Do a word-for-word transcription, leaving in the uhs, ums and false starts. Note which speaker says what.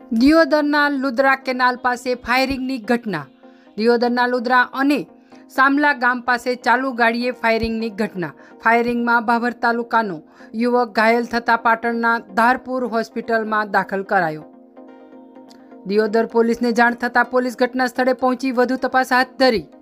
Speaker 1: દિયોદરના Ludra canal પાસે ફાયરિંગની ઘટના। દિયોદરના લુદ્રા અને સામલા ગામ પાસે ચાલુ ગાડીએ ફાયરિંગની ઘટના। ફાયરિંગમાં ભાભર તાલુકાનો યુવક ઘાયલ થતાં પાટણના ધારપુર હોસ્પિટલમાં દાખલ કરાયો। દિયોદર પોલીસને જાણ થતાં પોલીસ ઘટના સ્થળે પહોંચી વધુ તપાસ હાથ ધરી।